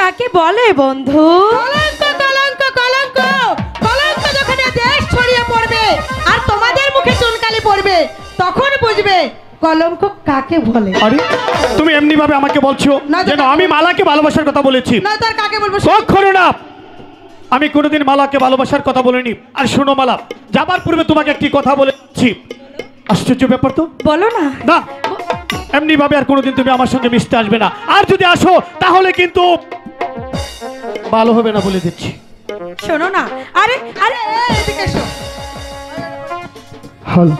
কাকে বলে বন্ধু? কলঙ্ক কলঙ্ক কলঙ্ক কলঙ্ক যখন দেশ ছড়িয়ে পড়বে আর তোমাদের মুখে চুনকালি পড়বে তখন বুঝবে কলঙ্ক কাকে বলে। আরে তুমি এমনি ভাবে আমাকে বলছো যেন আমি মালাকে ভালোবাসার কথা বলেছি। না তার কাকে বলবো? কখনো না, আমি কোনোদিন মালাকে ভালোবাসার কথা বলিনি। আর শোনো মালা, যাবার পূর্বে তোমাকে একটি কথা বলেছি। আশ্চর্য ব্যাপার তো। বলো না। না, এমনি ভাবে আর কোনোদিন তুমি আমার সঙ্গে মিশতে আসবে না। আর যদি আসো তাহলে কিন্তু ভালো হবে না বলে দিচ্ছি। শোনো না। আরে আরে এদিকে এসো। হ্যালো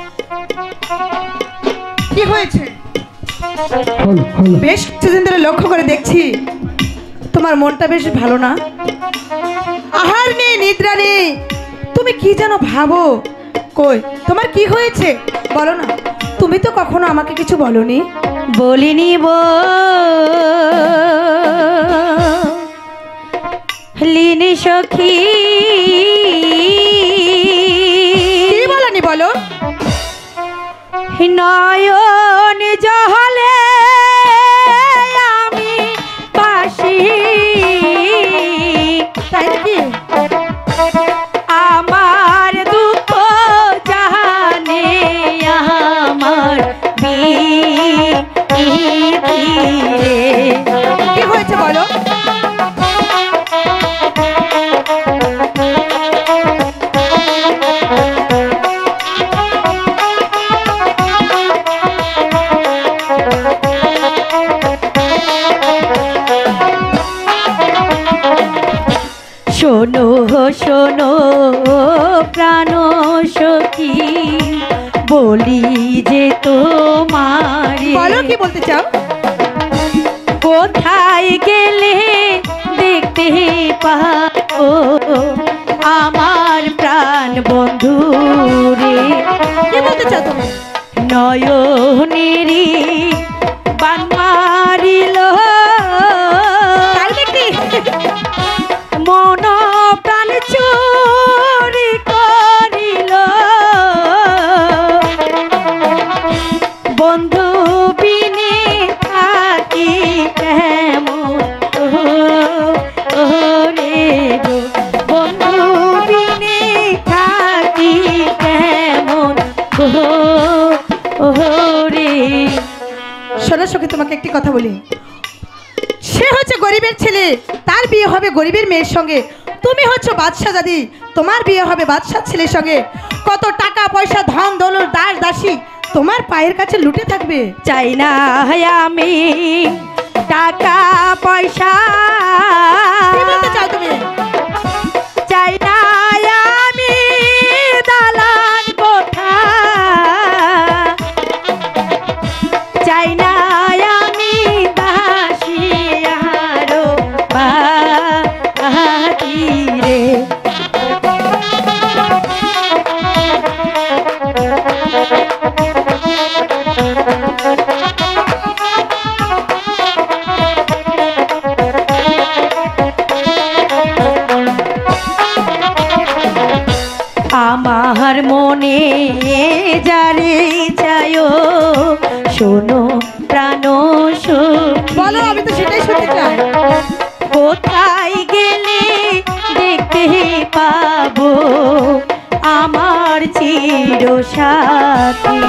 কি হয়েছে? Hello hello. বেশ কিছুদিন ধরে লক্ষ্য করে দেখছি তোমার মনটা বেশ ভালো না। আহার নেই, নিদ্রা নেই, তুমি কি যেন ভাবো। কই তোমার কি হয়েছে বলো না। তুমি তো কখনো আমাকে কিছু বলনি। বলিনি লিনি সখী। কি বলনি বলো? নয়ন জহলে আমি বাসি। তাই নাকি? আমার দুঃখ জানে আমার কি হয়েছে বলো? শোনো শোনো প্রাণ সখী, বলি যে তোমার। বলো কি বলতে চাও? কোথায় গেলে দেখতে পাবো আমার প্রাণ বন্ধু রে? কি বলতে চাও তুমি? নয়নেরি বান মারিল মন প্রাণ চুরি করিল বন্ধু বিনে থাকি কেমন রে গো, বন্ধু বিনে থাকি কেমন রে। শোনো সখী, তোমাকে একটি কথা বলি। সে হচ্ছে গরিবের ছেলে, তার বিয়ে হবে গরিবের মেয়ের সঙ্গে। তুমি হচ্ছে বাদশা দাদি, তোমার বিয়ে হবে বাদশার ছেলের সঙ্গে। কত টাকা পয়সা ধন দৌলত দাস দাসী তোমার পায়ের কাছে লুটে থাকবে। চাই না আমি টাকা পয়সা। কি বলতে চাও তুমি? চাই না আমি দালান কোঠা। চাই না আমি দাসী আরো বাহিরে। আমার মনে যারে চায়ো শোনো প্রাণ সখী। বলো, আমি তো সেটাই শুনতে চাই। কোথায় গেলে দেখতে পাবো আমার চির সাথী?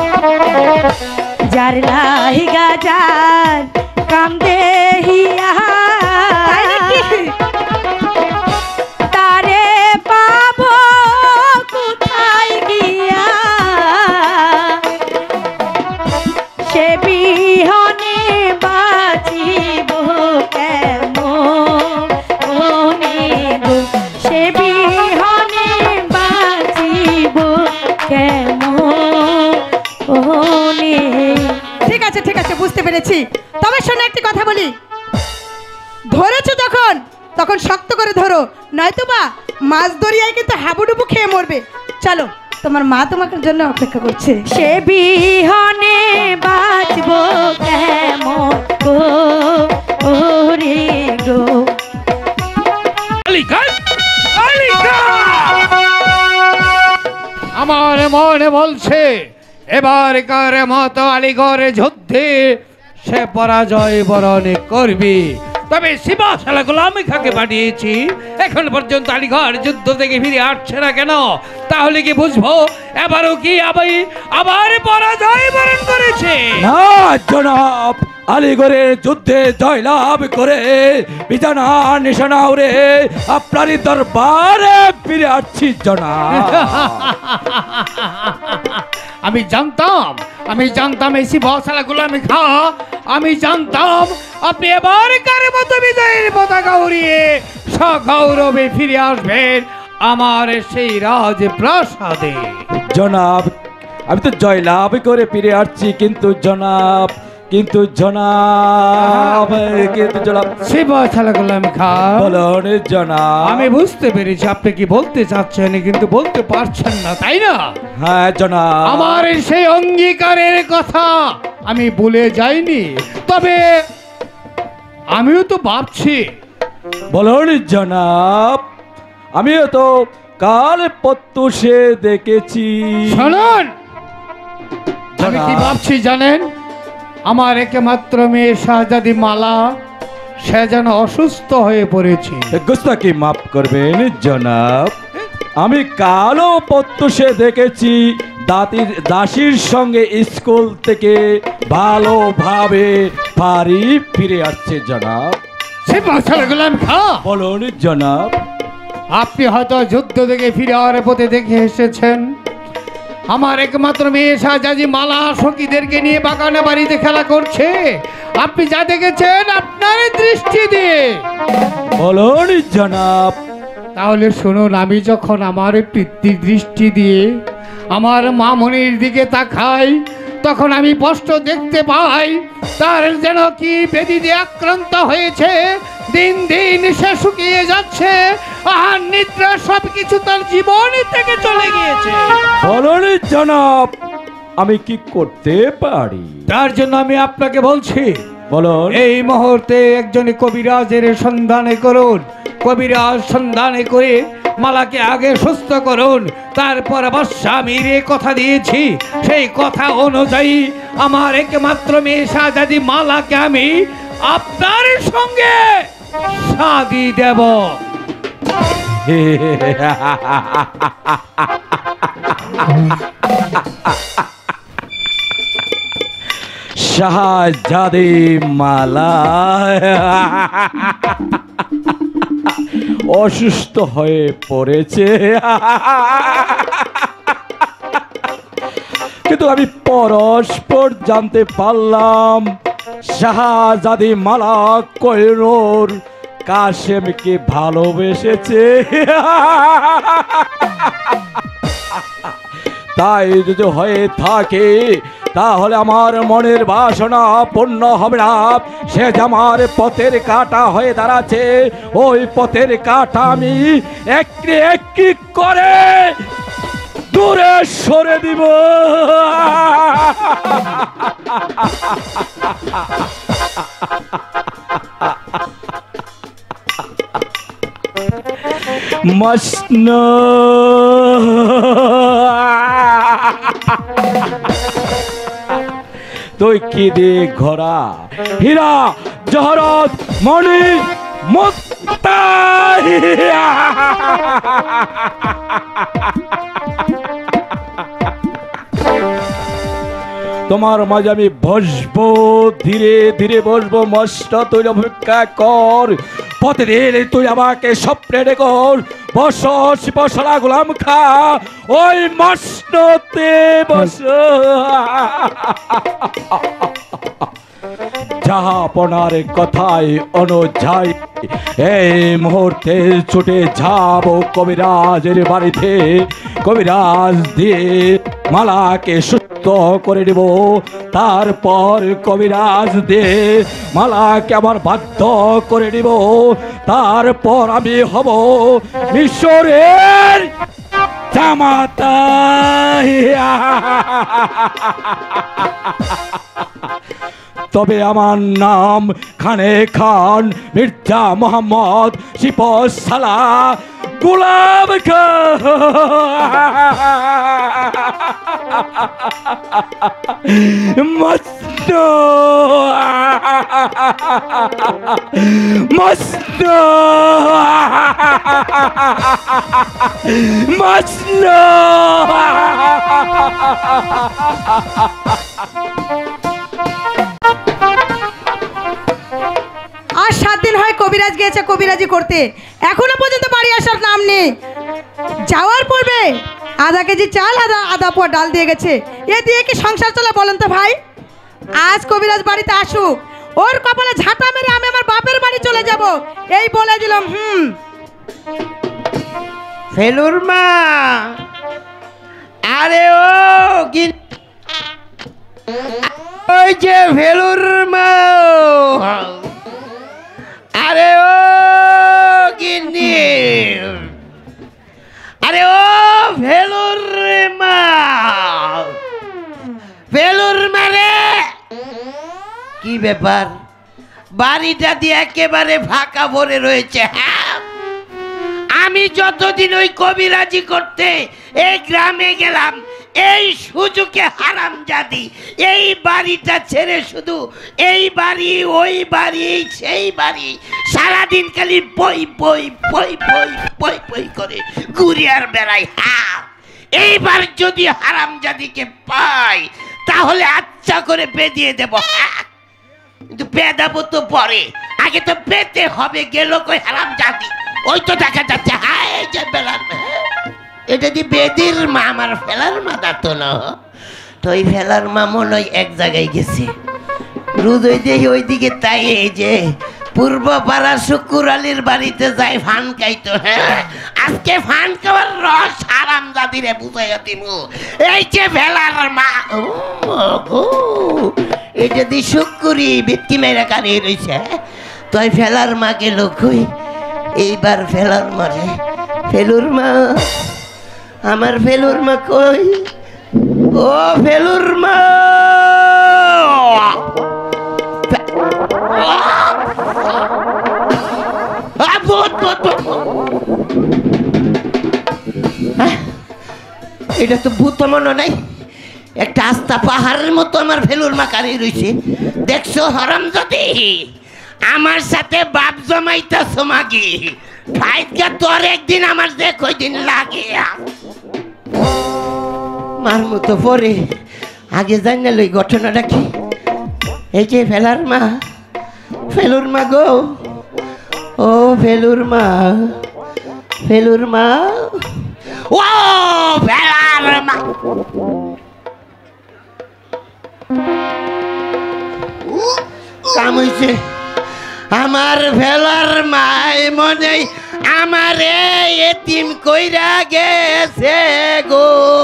যার লাইগা যার কান্দে হিয়া তারে পাবো কোথায় গিয়া? সে বিহনে বাঁচিব কেমনে গো, সে বিহনে বাঁচিব কেমনে। ঠিক আছে ঠিক আছে, বুঝতে পেরেছি। তবে শোনো একটি কথা বলি, ধরেছো যখন তখন শক্ত করে ধরো, নয়তো বা মাছ দরিয়ায় কিন্তু হাবুডুবু খেয়ে মরবে। চলো, তোমার মা তোমাকে জন্য অপেক্ষা করছে। সে বিহনে বাঁচব কেমন গো রে গো। আমার মনে বলছে এবারকার মতো আলীগড় যুদ্ধে সে পরাজয় বরণ করবি। তবে শিবা শালা গোলাম খাকে পাঠিয়েছি, এখন পর্যন্ত আলীগড় যুদ্ধ থেকে ফিরে আসছে না কেন? তাহলে কি বুঝবো এবারও কি আবার পরাজয় বরণ করেছে? না জনাব, আলীগড়ের যুদ্ধে জয়লাভ করে বিছানা নিশানা উড়ে আপনারই দরবারে ফিরে আসছি জনাব। আমি জানতাম এই শিবা শালা গোলাম খা, আমি জানতাম আপনি এবারকার মতো বিজয়ের পতাকা উড়িয়ে সগৌরবে ফিরে আসবেন আমার সেই রাজপ্রাসাদে। জনাব, আমি তো জয়লাভ করে ফিরে আসছি, কিন্তু জনাব শিবা শালা গোলাম খা, বলুন জনাব। আমি বুঝতে পেরেছি আপনি কি বলতে চাচ্ছেন, কিন্তু বলতে পারছেন না, তাই না? হ্যাঁ জনাব। আমার সেই অঙ্গীকারের কথা আমি ভুলে যাইনি, তবে আমিও তো ভাবছি। বলুন জনাব, আমিও তো কাল প্রত্যুষে দেখেছি। শুনুন, আমি কি জনাব। ভাবছি জানেন? আমার একমাত্র মেয়ে শাহজাদি মালা, সে যেন অসুস্থ হয়ে পড়েছে। গুস্তাকি মাফ করবেন জনাব, আমি কালও প্রত্যুষে দেখেছি দাসীর সঙ্গে স্কুল থেকে ভালোভাবে বাড়ি ফিরে আসছে জনাব। শিবা শালা গোলাম খা, বলুন জনাব। আপনি হয়তো যুদ্ধ থেকে ফিরে আওয়ার পথে দেখে এসেছেন আমার একমাত্র মেয়ে শাহজাদি মালা সখীদেরকে নিয়ে বাগানে বাড়িতে খেলা করছে। আপনি যা দেখেছেন আপনার দৃষ্টি দিয়ে। বলুন জনাব। তাহলে শুনুন, আমি যখন আমার পিতৃ দৃষ্টি দিয়ে আমার মামনির দিকে তাকাই, তখন আমি স্পষ্ট দেখতে পাই তার যেন কি ব্যাধি দিয়ে আক্রান্ত হয়েছে। দিন দিন সে শুকিয়ে যাচ্ছে, আহার নিদ্রা সবকিছু তার জীবন থেকে চলে গিয়েছে। বলুন জনাব, আমি কি করতে পারি? তার জন্য আমি আপনাকে বলছি, বলুন। এই মুহূর্তে একজন কবিরাজের সন্ধানে করুন। কবিরাজ সন্ধানে করে মালাকে আগে সুস্থ করুন, তারপর অবশ্য আমি কথা দিয়েছি, সেই কথা অনুযায়ী আমার একমাত্র মেয়ে শাহজাদি মালাকে আমি আপনার সঙ্গে শাদি দেব। শাহজাদি মালা অসুস্থ হয়ে পড়েছে, কিন্তু আমি পরস্পর জানতে পারলাম শাহজাদি মালা কোহিনূর কাশেমকে ভালোবেসেছে। তাই যদি হয়ে থাকে তাহলে আমার মনের বাসনা পূর্ণ হবে না। সে যে আমার পথের কাঁটা হয়ে দাঁড়াচ্ছে, ওই পথের কাঁটা আমি একটি একটি করে দূরে সরে দিব। মসনো তুই কি দে ঘোড়া, হীরা জহরত মণি মুক্তা, তোমার মাঝে আমি বসবো, ধীরে ধীরে বসবো। মস্ত তুই অপেক্ষা কর, পথে দিলে তুই আমাকে স্বপ্নে ডেকর। বস বসলা গোলাম খা, ওই মস্ততে বস। যাহাপনার কথায় অনুযায়ী এই মুহূর্তে ছুটে যাব কবিরাজের বাড়িতে। কবিরাজ দিয়ে মালাকে সুস্থ করে দেব, তারপর কবিরাজ দিয়ে মালাকে আবার বাধ্য করে দেব, তারপর আমি হব মিশরের জামাতা। তবে আমার নাম খানে খান মির্জা মোহাম্মদ শিপসালা গোলাম খান। মজনু মজনু আর 7 দিন হয় কবিরাজ গিয়েছে কবিরাজি করতে, এখনো পর্যন্ত বাড়ি আসার নাম নেই। যাওয়ার পূর্বে আধা কেজি চাল আধা পোয়া ডাল দিয়ে গেছে। এ দিয়ে কি সংসার চলে বলেন তো ভাই? আজ কবিরাজ বাড়িতে আসুক, ওর কপালে ঝাঁটা মেরে আমি আমার বাপের বাড়ি চলে যাব, এই বলে দিলাম। ফেলুর মা, আরে ও ওই যে ফেলুর মা, আরে ও গিন্নি, আরে ও ফেলুর মা, ফেলুর মারে কি ব্যাপার? বাড়িটা দিয়ে একেবারে ফাঁকা ভরে রয়েছে। হ্যাঁ, আমি যতদিন ওই কবিরাজি করতে এই গ্রামে গেলাম, এই সুযোগে হারামজাদি এই বাড়িটা ছেড়ে শুধু এই বাড়ি ওই বাড়ি সেই বাড়ি সারাদিন খালি বই বই বই বই বই বই করে ঘুরে আর বেড়াই। হ্যাঁ, এইবার যদি হারামজাদিকে পাই তাহলে আচ্ছা করে বেঁধিয়ে দেব। হ্যাঁ, কিন্তু বেঁধাবো তো পরে, আগে তো পেতে হবে। গেল কই হারামজাদি? ওই তো দেখা যাচ্ছে। হ্যাঁ, এই যে বেলার এটা দি বেদির মা, আমার ফেলার মা দাঁতো না। তো ওই ফেলার মা মনে হয় এক জায়গায় গেছে, রোজ ওই দিয়ে ওইদিকে। তাই এই যে পূর্ব পাড়া শুকুর আলীর বাড়িতে যাই ফান খাইতো। হ্যাঁ, আজকে ফান খাওয়ার রস হারামজাদিরে বুঝাইয়া দিব। এই যে ফেলার মা, এই যদি শুকুরি বৃত্তি মেয়েরা কানে রয়েছে। তো ওই ফেলার মাকে লক্ষ্যই এইবার ফেলার মারে। ফেলুর মা, আমার ফেলুর মা কই? ও ফেলুর মা, এটা তো ভূত মনে নাই, একটা আস্তা পাহাড়ের মতো আমার ফেলুর মা কারি রয়েছে। দেখছো হারামজাদি, আমার সাথে বাপ জমাইতাছ মাগি। ফাইটকা তোর একদিন আমার যে কয়দিন লাগে মার মতো পরে। আগে জানি লই ঘটনাটা কি। এই যে ফেলার মা, ফেলুর মা গো, ও ফেলুর মা, ফেলুর মা, ও ফেলার মা, কাম হইছে। আমার ফেলার মাই মনে আমারে এতিম কইরা গেছে গো।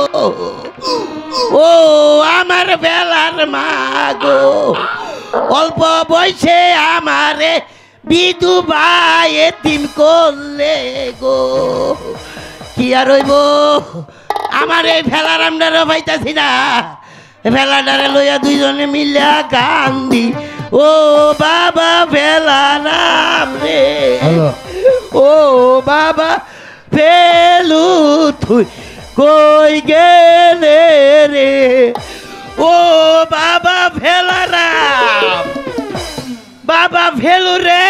ও আমার ফেলার মা গো, অল্প বয়সে আমারে বিধবা এতিম করলে গো। কি আর হইব, আমার এই ফেলার আমরারও পাইতাছি না। ফেলাটারে লইয়া দুইজনে মিলিয়া কান্দি। ও বাবা ফেলারাম রে, ও বাবা ফেলু তুই কই গেলে রে, ও বাবা ফেলারাম, বাবা ফেলু রে।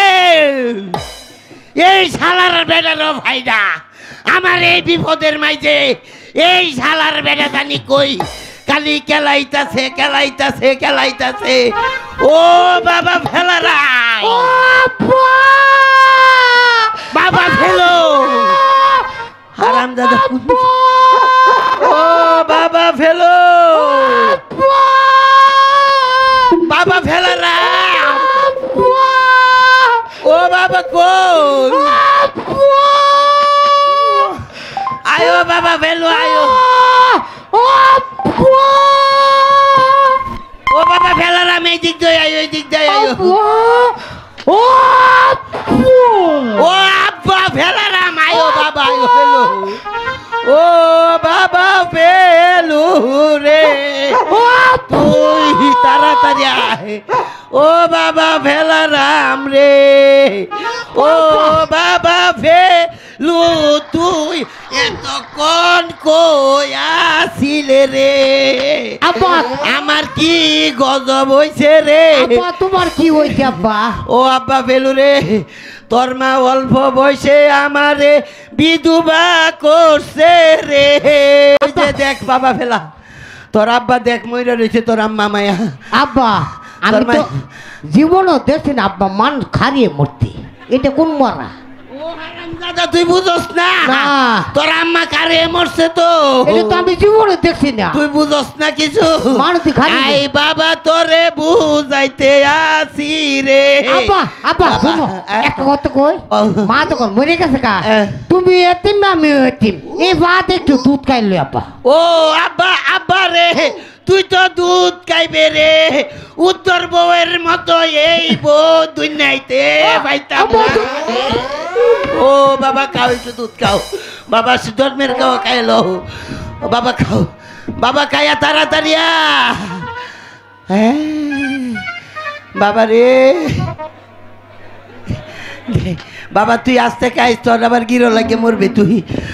এই শালার বেটার ভাইডা আমার এই বিপদের মাঝে, এই শালার বেটা জানি কই খালি কেলাইতাছে কেলাইতাছে কেলাইতাছে। ও বাবা ফেলারা, বাবা ফেলো হারাম দাদা, ও বাবা ফেলো, বাবা ফেলারা, ও বাবা কোন আয়ো, বাবা ফেলো আয়ো, ও বাবা ফেলারাম এই দিক দিয়ে আয়ো, এই দিক দিয়ে আয়ো, ও আব্বা ফেলারাম আয়ো, বাবা আয়ো ফেলো, ও বাবা ফেলু রে, তুই তাড়াতাড়ি আয়, ও বাবা ফেলারাম রে, ও বাবা ফেলু তুই এত তখন কই আসিলে রে আব্বা আমার কি গজব হইছে রে আব্বা তোমার কি হইছে আব্বা ও আব্বা ফেলু রে তোর মা অল্প বয়সে আমারে বিধবা করছে রে ওই যে দেখ বাবা ফেলা তোর আব্বা দেখ মইরা রয়েছে তোর আম্মা মায়া আব্বা আমি তোর তো মা- জীবনও দেখছি না আব্বা মান খারিয়ে মরতে এটা কোন মরা ও হারামজাদা তুই বুঝস না না। তোর আম্মা কারে মরছে তো এটা তো আমি জীবনে দেখছি না তুই বুঝস না কিছু মানুষই খালি- আই বাবা তোরে বুঝাইতে আসি রে আব্বা আব্বা বাবা, শুনো একটা কথা কই ও। মা তখন মরে গেছে কা তুমি এতিম আমি এতিম এই বাদ একটু দুধ খাইলো আব্বা ও আব্বা আব্বা রে তুই তো দুধ খাইবে রে উত্তর বউয়ের মতো এই বউ দুনিয়াইতে পাইতাম আব্বা, না। ও বাবা খাও একটু দুধ খাও বাবা জন্মের খাওয়া খাইলো ও বাবা খাও বাবা খাইয়া তাড়াতাড়ি আ। হ্যাঁ বাবা রে বাবা তুই আসতে খাইস তোর আবার গিরো লাগে মরবে তুই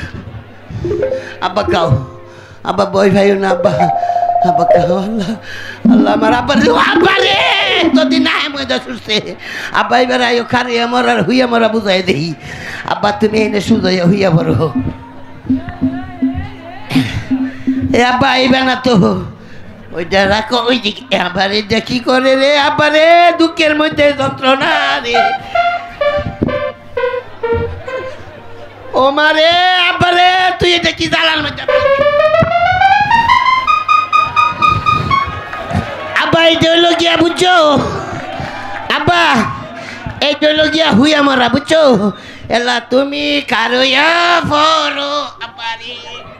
আব্বা খাও আব্বা বই ভাইও না আব্বা আব্বা খাও আল্লাহ আল্লাহ আমার আব্বা রে আব্বা রে যদি না মজা শুনছে আব্বা এবার আয়ো খারে আমার আর হুইয়া মরা বুঝাই দেই আব্বা তুমি এনে সুজাইয়া হুইয়া বড় এ আব্বা আইবে না তো ওইটা রাখো ওই দিকে আবার এটা কি করে রে আব্বা রে দুঃখের মধ্যে যন্ত্রণা রে ও মারে আব্বা রে তুই এটা কি জ্বালার মধ্যে আব্বা এইটা হইলো গিয়া বুঝছো আব্বা এইটা হইলো গিয়া হুইয়া মরা বুঝছো এলা তুমি কারোয়া ফরো আব্বা রে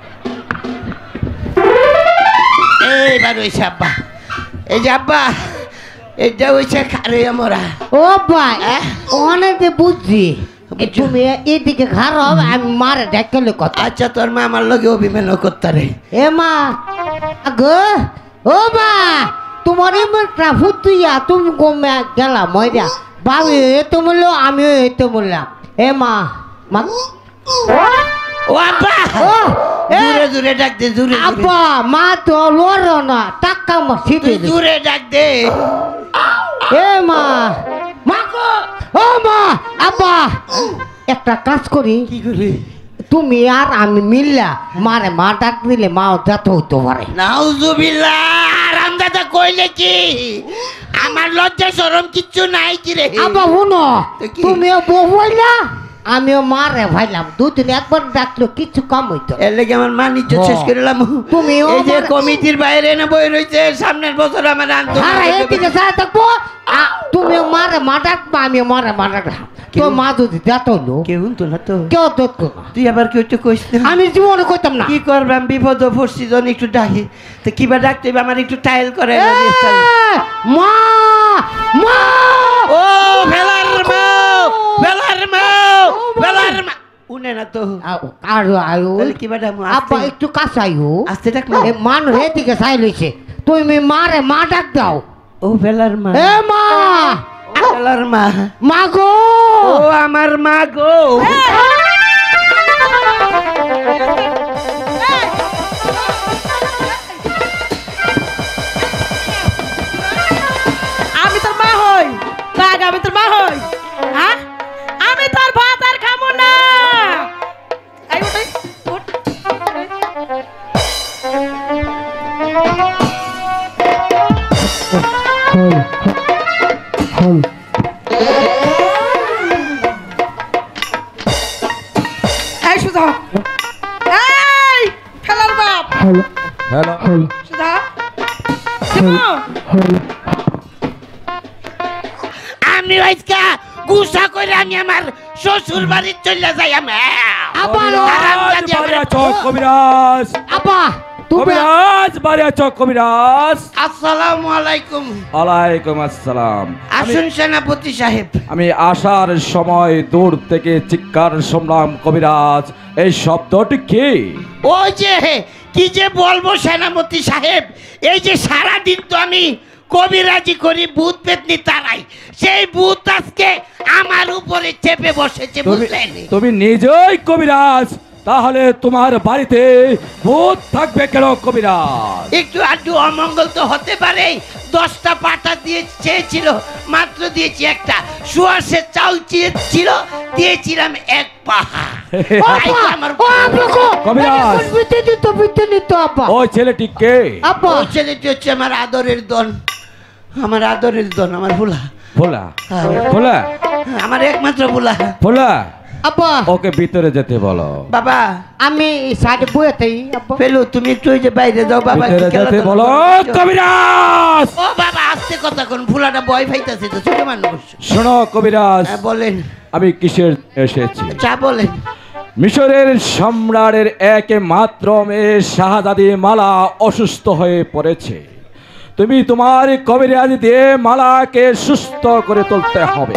এইবার হইছে আব্বা এই যে আব্বা এইটা হইছে কারোয়া মরা ও ভাই অনেকে বুঝছি এ তুমি এদিকে খারাপ আমি মারে ডাকলে কথা আচ্ছা তোর মা আমার লগে অভিমান করতে রে এ মা গো ও মা তোমার এমন ট্রাফুত তুইয়া তুমি গমে গেলা ময়রা বাবু এতো বললো আমিও এতো বললাম এ মা মা ও আব্বা ও এ জুরে জুরে ডাক দে জুরে জুরে আব্বা মা তো লড়ো না টাকা মা তুই জুরে ডাক দে এ মা মা গো ও মা আব্বা একটা কাজ করি কি করি তুমি আর আমি মিললা মারে মা ডাক দিলে মাও যাতে হইতে পারে নাউজুবিল্লাহ রামদাদা কইলে কি আমার লজ্জা শরম কিচ্ছু নাই কি রে আব্বা শুনো তো কি? তুমিও বউ হইলা আমিও মারে ভাইলাম দুদিন একবার ডাকলো কিছু কম হইতো এর লেগে আমার মান ইজ্জত হ। শেষ করলাম তুমিও এই যে আমার- কমিটির বাইরে না বই রইছে সামনের বছর আমার আরে এদিকে যায় থাকবো তুমিও মারে মা ডাকবা আমিও মারে মা ডাকলাম তো মা যদি যাত হইলো কেউ তো না তো কেউ দেখতো না তুই আবার কেউ তো কইস না আমি জীবনে কইতাম না কি করবাম বিপদ পড়ছি জন একটু ডাকি তো কিবা ডাকতে হবে আমার একটু টাইল করে এ, মা মা ও ভেলার মাও ভেলার মাও ভেলার মা উনে না তো আর আয়ো তাহলে কিবা ডাকবো আব্বা একটু কাছে আয়ো আস্তে ডাক না এ মানুষ এদিকে চাই লইছে তুমি মারে মা ডাক দাও ও ভেলার মা এ মা ভেলার মা মা গো ও আমার মা গো আমি তোর মা হই রাগ আমি তোর মা হই হ্যাঁ আমি তোর ভাত আর খাবো না এই ওটাই উঠ। এই সুধা এই ফেলার বাপ হ্যালো সুধা দেবো? আমি আজকে গুসা করে আমি আমার শ্বশুর বাড়ি চলে যাই আমি আবার হারামজাদি আমার- কবিরাজ আব্বা তুমি কবিরাজ বাড়ি আছো কবিরাজ আসসালামু আলাইকুম আলাইকুম আসসালাম আসুন সেনাপতি সাহেব আমি আসার সময় দূর থেকে চিৎকার শুনলাম কবিরাজ এই শব্দটি কি ওই যে কি যে বলবো সেনাপতি সাহেব এই যে সারাদিন তো আমি কবিরাজি করি ভূত পেতনি তারাই সেই ভূত আজকে আমার উপরে চেপে বসেছে তুমি বুঝলেন তুমি নিজেই কবিরাজ তাহলে তোমার বাড়িতে ভূত থাকবে কেন কবিরাজ? একটু আধটু অমঙ্গল তো হতে পারে। 10টা পাটা দিয়ে চেয়েছিল, মাত্র দিয়েছি একটা। সুয়াশে চাল চেয়েছিল, দিয়েছিলাম 1 পাহা। তাই তো আমার কবিরাজ, বিতে নিত আব্বা। ওই ছেলেটি কে? আব্বা ওই ছেলেটি হচ্ছে আমার আদরের দন, আমার আদরের দন, আমার ভোলা, ভোলা। ভোলা, আমার একমাত্র ভোলা। ভোলা, আব্বা ওকে ভিতরে যেতে বলো। বাবা আমি সাইডে বইতেই আব্বা। পেলু, তুমি একটু ওই যে বাইরে যাও বাবা। ভিতরে যেতে বলো কবিরাজ। ও বাবা, আস্তে কথা কোন, ভোলাটা ভয় পাইতাছে তো, ছোট মানুষ। শোনো কবিরাজ, হ্যাঁ, বলেন। আমি কিসের এসেছি? চা বলেন। মিশরের সম্রাটের একমাত্র মেয়ে শাহজাদি মালা অসুস্থ হয়ে পড়েছে। তুমি তোমার কবিরাজ দিয়ে মালাকে সুস্থ করে তুলতে হবে।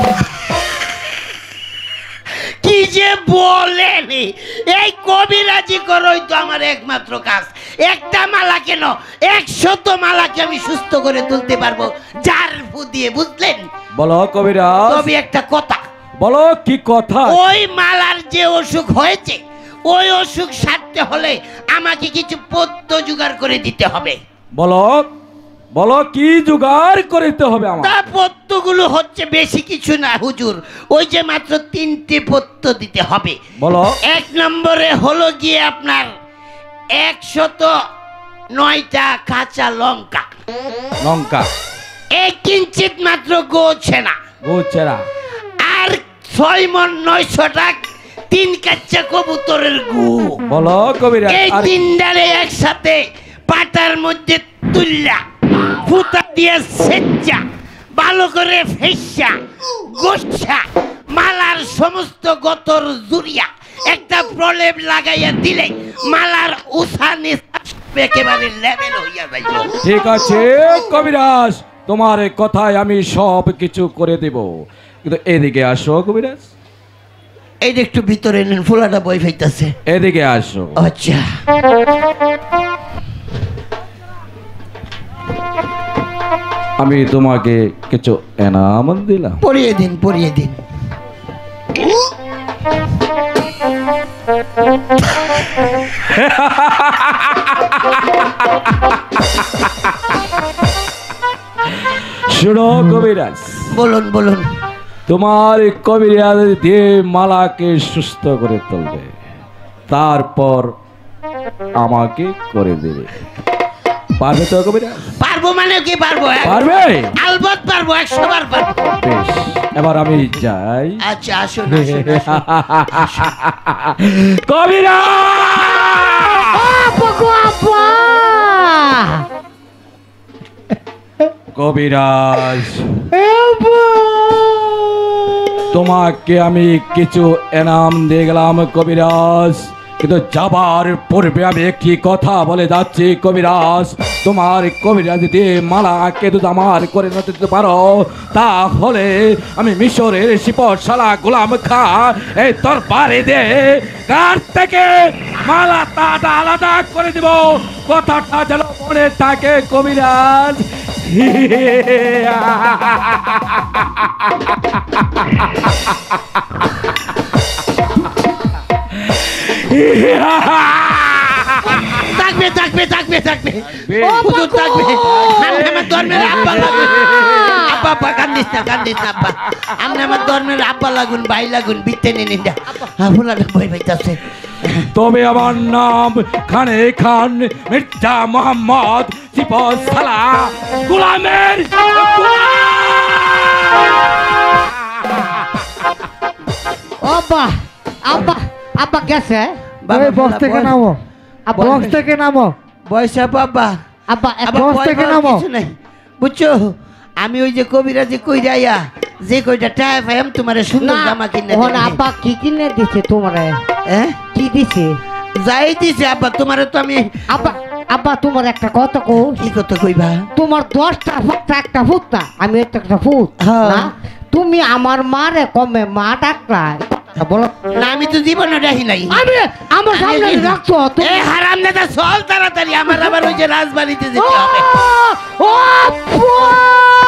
কি যে বলেন, এই কবিরাজি করোই তো আমার একমাত্র কাজ। একটা মালা কেন, 100 মালাকে আমি সুস্থ করে তুলতে পারবো যার ফু দিয়ে, বুঝলেন? বলো কবিরাজ, তবে একটা কথা, বলো কি কথা? ওই মালার যে অসুখ হয়েছে, ওই অসুখ সারতে হলে আমাকে কিছু পদ্য জোগাড় করে দিতে হবে। বলো, বলো কি জোগাড় করতে হবে আমার? তা পদ্যগুলো হচ্ছে বেশি কিছু না হুজুর, ওই যে মাত্র 3টে পদ্য দিতে হবে। বলো। 1 নম্বরে হলো গিয়ে আপনার 109টা কাঁচা লঙ্কা, লঙ্কা, 1 কিঞ্চিত মাত্র গোছে না, গোচেরা, আর 6 মণ 900টা 3 কাচ্চা কবুতরের গু। বলো কবিরাজ। এই আর 3টারে একসাথে পাটার মধ্যে তুললা, ফুটা দিয়ে সেচ্চা, ভালো করে ফেসা গোচ্ছা, মালার সমস্ত গতর জুড়িয়া একটা প্রলেপ লাগাইয়া দিলে মালার উসানি একেবারে লেভেল হইয়া যাইব। ঠিক আছে কবিরাজ, তোমার কথায় আমি সব কিছু করে দেব, কিন্তু এদিকে আসো কবিরাজ, এই যে একটু ভিতরে নেন, ফুলাটা বই ফাইতাছে। এদিকে আসো। আচ্ছা, আমি তোমাকে কিছু এনাম দিলাম, পরিয়ে দিন, পরিয়ে দিন। শুনো কবিরাজ, বলুন বলুন। তোমার কবিরাজ দিয়ে মালাকে সুস্থ করে তুলবে, তারপর আমাকে করে দেবে। পারবে তো কবিরাজ? পারবো মানে কি পারবো? পারবে? আলবত পারবো, 100 বার পারবো। বেশ, এবার আমি যাই। আচ্ছা, আসুন আসুন আসুন। কবিরাজ, আব্বা গো আব্বা। কবিরাজ, তোমাকে আমি কিছু এনাম দিয়ে গেলাম কবিরাজ, কিন্তু যাবার পূর্বে আমি একটি কথা বলে যাচ্ছি কবিরাজ, তোমার কবিরাজ দিয়ে মালাকে যদি আমার করে না দিতে পারো, তাহলে আমি মিশরের শিপশালা গোলাম খা এই দরবারে দে কার থেকে মালা তাটা আলাদা করে দিব। কথাটা যেন মনে থাকে কবিরাজ। থাকবে থাকবে থাকবে থাকবে, হুজুর থাকবে। আমি আমার ধর্মের আব্বা লাগুন, আব্বা আব্বা কান্দিস না কান্দিস না আব্বা, আমি আমার ধর্মের আব্বা লাগুন, ভাই লাগুন, বিতে নিন দা। ফুলাটা বই পাইতাছে। তবে আমার নাম খানে খান মির্জা মোহাম্মদ সিপশালা গোলামের আব্বা আব্বা আব্বা গেছে। বাবা, বক্স থেকে বল। নামো, আব্বা বক্স থেকে নামো, বয়সা বাবা, আব্বা আবার বক্স ভয় থেকে পাওয়ার নামো। কিছু নাই, বুঝছো? আমি ওই যে কবিরাজি কই যাইয়া যে কইটা টাকা পাইম তোমার সুন্দর জামা কিনে ওহন দিবো। আব্বা কি কিনে দিছে তোমারে? হ্যাঁ, কি দিছে? যাই দিছে আব্বা তোমারে তো আমি। আব্বা আব্বা তোমার একটা কথা কো, কি কথা কইবা? তোমার 10টা ফুট একটা ফুট না, আমি তো একটা ফুট হ্যাঁ। না। তুমি আমার মারে কমে মা ডাকলা বলো না, আমি তো জীবনে দেখি নাই। আমি আমার সামনে রাখছো তুমি। এ হারাম দাদা, চল তাড়াতাড়ি, আমার আবার ওই যে রাজবাড়িতে যেতে হবে। ও আব্বা